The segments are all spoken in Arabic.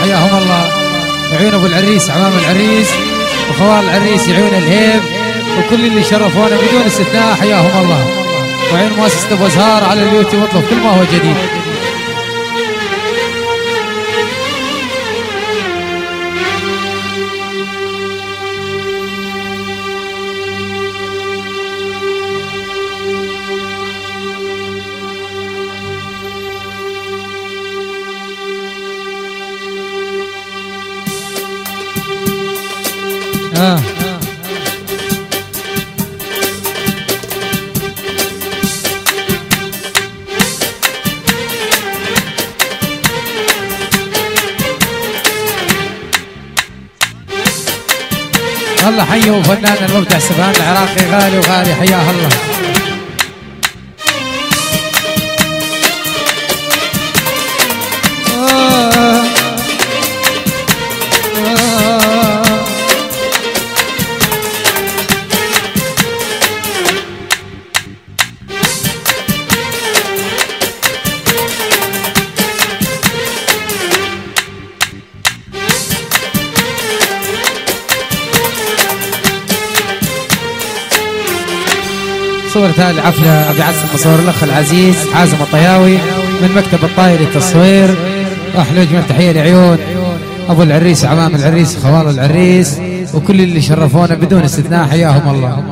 حياهم الله. يعيون ابو العريس عمام العريس وخوال العريس يعيون الهيب وكل اللي شرفونا بدون استثناء حياهم الله. وعين مؤسسة ابو زهار على اليوتيوب واطلب كل ما هو جديد. الله حيه فنان المبدع سبحان العراقي غالي وغالي حياه الله. صورة هذه الحفلة أبي عزم مصور الأخ العزيز حازم الطياوي من مكتب الطايري للتصوير. أحلى أجمل تحية لعيون أبو العريس عمام العريس خوال العريس وكل اللي شرفونا بدون استثناء حياهم الله.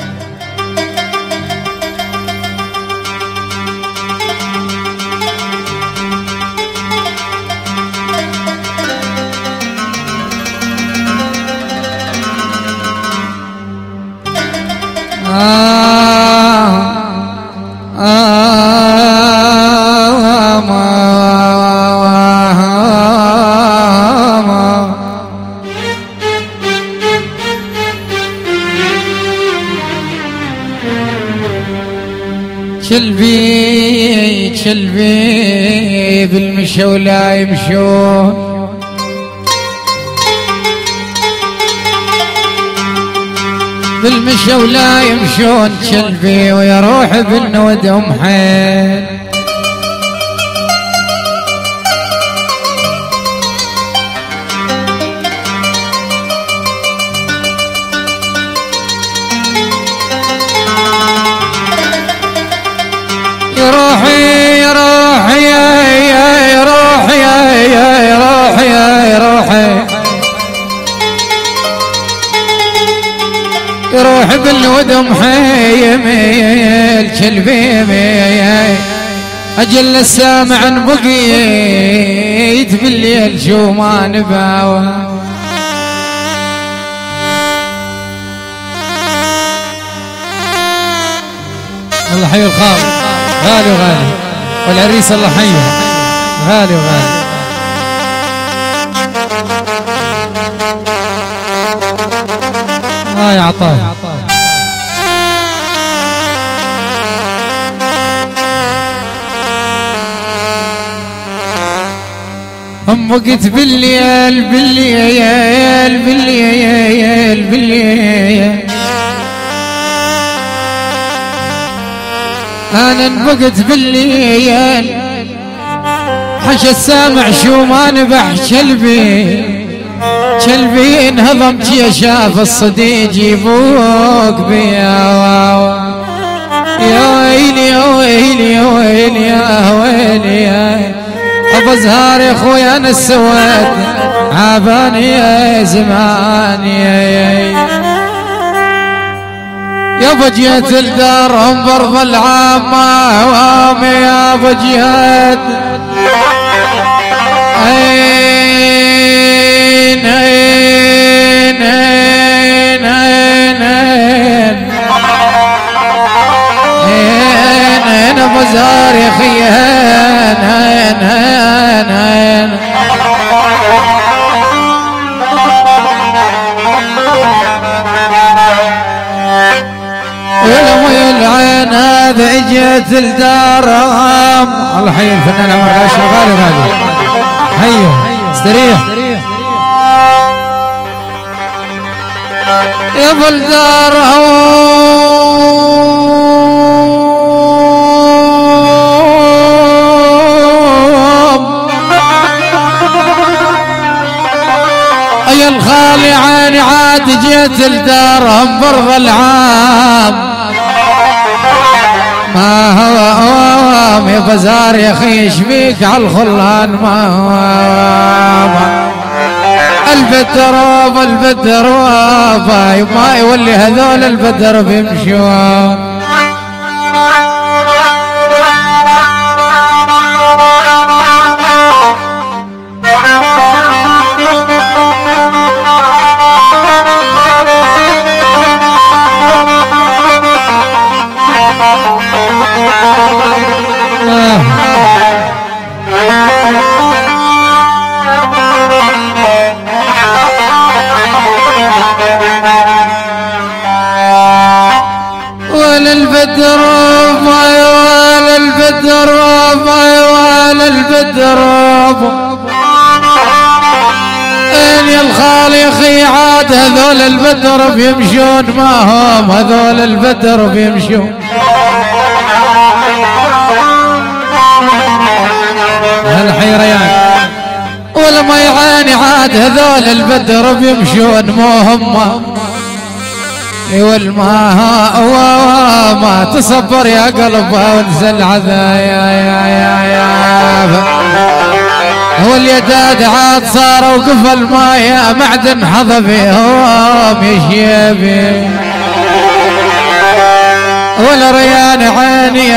شلبي بالمشى ولا يمشون بالمشى ولا يمشون شلبي ويا روح بالنود حيل يروح بالود محيميل شلبي اجل السامع بقيت بالليل شو ما نباوى. الله حي الخال غالي وغالي والعريس الله حيه غالي وغالي. يا عطاء هم وقت بالليل بالليل بالليل بالليل انا انبقت بالليل حش السامع شو ما نبح شلبي انهضمت يا شاف الصديق يبوك بيا يا ويلي يا ويلي يا ويلي يا ويلي يا ابو زهار يا اخويا انا السواد عاباني يا زمان يا بجيت الدارهم برض العامة وامي يا بجيت ابو زهر يا اخي العين هذا اجت الدارهم. الله حي الفنان عمر غاشم غالي غالي حيه استريح يا بلدارهم يا الخالي عيني عاد جيت لدارهم برض العام ما هو يا بزار يا اخي يشبيك على الخلان ما هو البدر ما يولي هذول البدر بيمشون يا الخالي اخي عاد هذول البدر بيمشون ما هم هذول البدر بيمشون هالحيرة يعني ولما يعاني عاد هذول البدر بيمشون مو هم ما تصبر يا قلب وانسى العذاب هو اليداد عاد صار وقف الماء معدن حظبي هوام يشيبي والريان عيني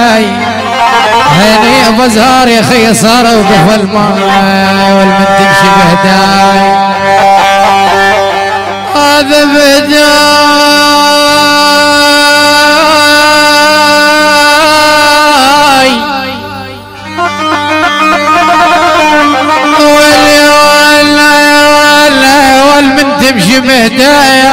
عيني بزهار يا اخي صار وقف الماء والمن تمشي بهداي هذا بداي والمن تمشي بهداي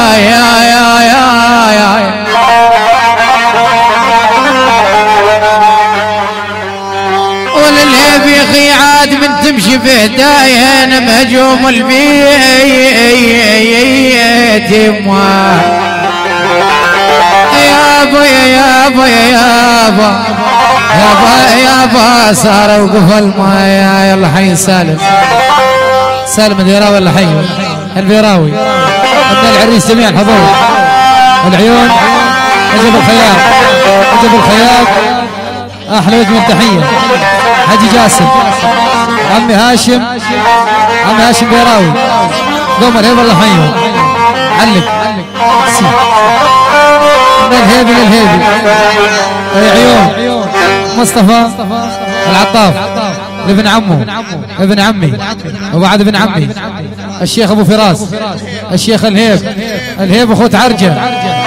وللهيب يا اخي عاد من تمشي بهداي انا مهجوم البيت يابا صار وقف الماء يلا حي سالم البيراوي ولا حي البيراوي ابن العريس جميع الحضور العيون نجيب الخياط احلى وجه التحيه حجي جاسم عمي هاشم بيراوي قوم الهيب الله حيه علق من الهيبي للهيبي العيون مصطفى العطاف ابن عمي وبعد ابن عمي الشيخ ابو فراس الشيخ الهيب اخوة عرجة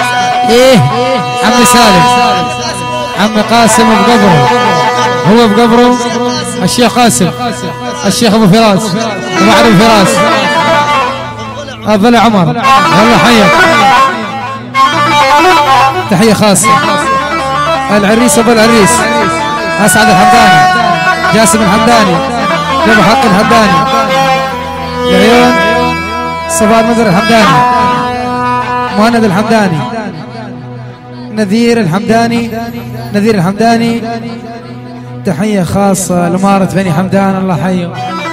عمي سالم عمي قاسم بقبره هو بقبره الشيخ قاسم الشيخ ابو فراس وبعد ابو فراس ابو عمر والله حيك تحية خاصة العريس ابو العريس اسعد الحمداني جاسم الحمداني ابو حق الحمداني العيون صباح المدر الحمداني مهند الحمداني نذير الحمداني تحية خاصة لمارة بني حمدان الله حيه